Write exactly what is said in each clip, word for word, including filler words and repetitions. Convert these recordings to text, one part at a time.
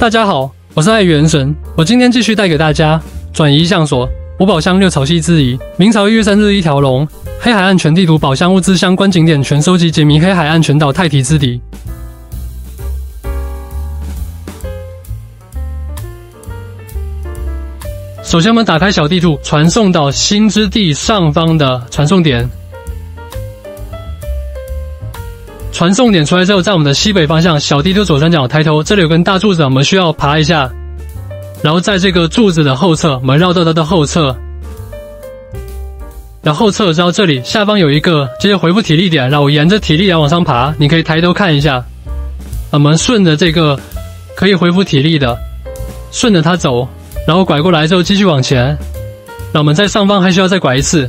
大家好，我是爱元神，我今天继续带给大家转移项所五宝箱六潮汐之遗。明朝一月三日一条龙，黑海岸全地图宝箱物资相关景点全收集，解谜黑海岸全岛太提之敌。首先我们打开小地图，传送到新之地上方的传送点。传送点出来之后，在我们的西北方向小地图左上角抬头，这里有根大柱子，我们需要爬一下，然后在这个柱子的后侧，我们绕到它的后侧，然后后侧之后这里下方有一个接着回复体力点，然后我沿着体力点往上爬，你可以抬头看一下，我们顺着这个可以回复体力的，顺着它走，然后拐过来之后继续往前，那我们在上方还需要再拐一次，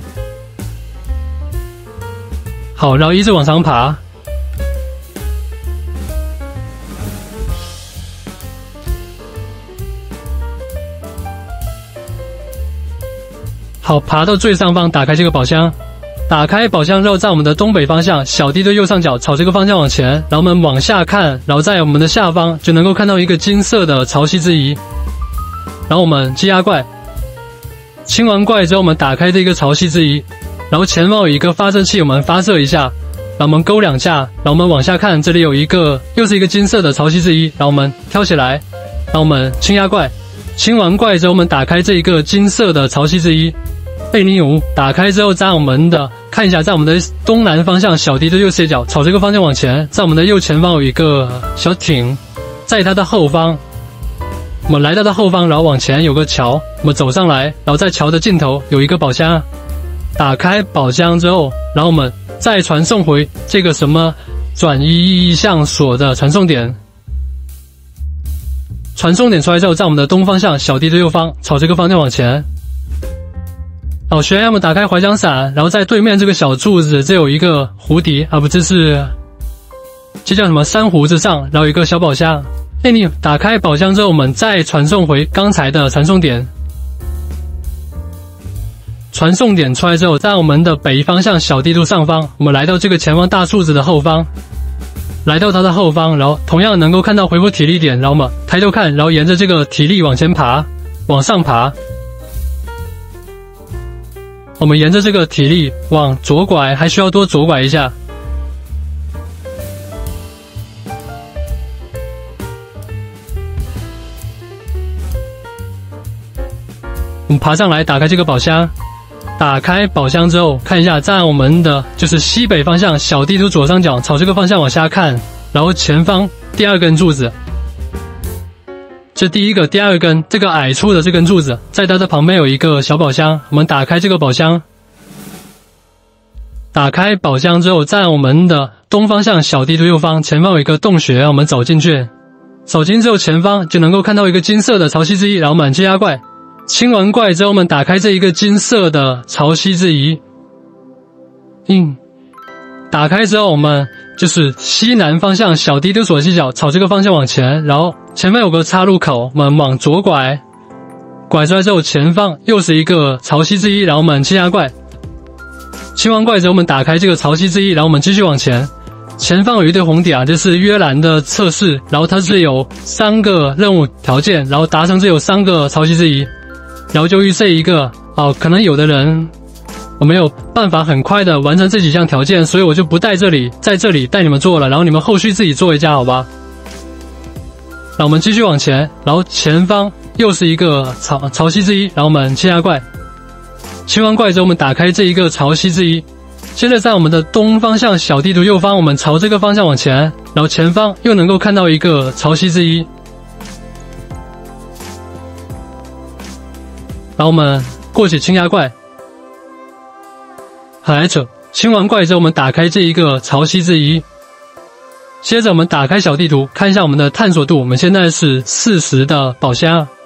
好，然后一直往上爬。好，爬到最上方，打开这个宝箱，打开宝箱之后，在我们的东北方向小地图右上角朝这个方向往前，然后我们往下看，然后在我们的下方就能够看到一个金色的潮汐之遗，然后我们鸡鸭怪，清完怪之后，我们打开这个潮汐之遗，然后前方有一个发射器，我们发射一下，然后我们勾两下，然后我们往下看，这里有一个又是一个金色的潮汐之遗，然后我们挑起来，然后我们清鸭怪，清完怪之后，我们打开这一个金色的潮汐之遗。贝尼奴打开之后，在我们的看一下，在我们的东南方向小地图右斜角朝这个方向往前，在我们的右前方有一个小艇，在它的后方，我们来到它后方，然后往前有个桥，我们走上来，然后在桥的尽头有一个宝箱，打开宝箱之后，然后我们再传送回这个什么转移意向所的传送点。传送点出来之后，在我们的东方向小地图右方朝这个方向往前。好，悬崖我们打开怀江伞，然后在对面这个小柱子，这有一个蝴蝶啊，不，这是这叫什么珊瑚之上，然后有一个小宝箱。哎，你打开宝箱之后，我们再传送回刚才的传送点。传送点出来之后，在我们的北方向小地图上方，我们来到这个前方大柱子的后方，来到它的后方，然后同样能够看到回复体力点，然后我们抬头看，然后沿着这个体力往前爬，往上爬。我们沿着这个体力往左拐，还需要多左拐一下。我们爬上来，打开这个宝箱。打开宝箱之后，看一下，在我们的就是西北方向小地图左上角，朝这个方向往下看，然后前方第二根柱子。这第一个、第二根这个矮处的这根柱子，在它的旁边有一个小宝箱，我们打开这个宝箱。打开宝箱之后，在我们的东方向小地图右方，前方有一个洞穴，我们走进去。走进之后，前方就能够看到一个金色的潮汐之遗，然后满街压怪。清完怪之后，我们打开这一个金色的潮汐之遗。嗯，打开之后，我们就是西南方向小地图左西角，朝这个方向往前，然后前面有个岔路口，我们往左拐，拐出来之后，前方又是一个潮汐之遗，然后我们清压怪，清完怪之后，我们打开这个潮汐之遗，然后我们继续往前，前方有一对红点啊，这是约兰的测试，然后它是有三个任务条件，然后达成这有三个潮汐之遗，然后就预设一个哦，可能有的人。我没有办法很快的完成这几项条件，所以我就不带这里，在这里带你们做了，然后你们后续自己做一下，好吧？那我们继续往前，然后前方又是一个潮潮汐之遗，然后我们清压怪，清完怪之后，我们打开这一个潮汐之遗。现在在我们的东方向小地图右方，我们朝这个方向往前，然后前方又能够看到一个潮汐之遗，然后我们过去清压怪。来者，清完怪之后，我们打开这一个潮汐之遗。接着我们打开小地图，看一下我们的探索度，我们现在是四十的宝箱。